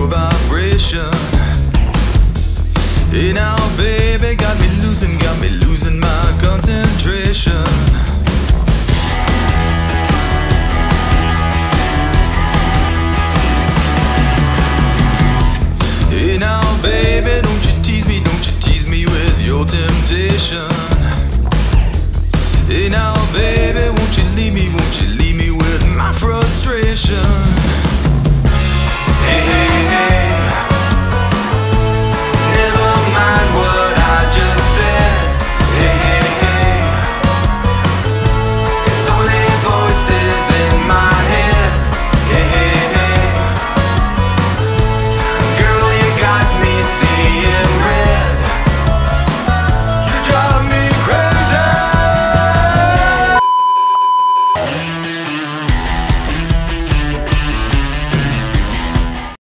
your vibration. Hey now baby, got me losing my concentration. Hey now baby, don't you tease me with your temptation. Hey now baby, won't you leave me with my frustration.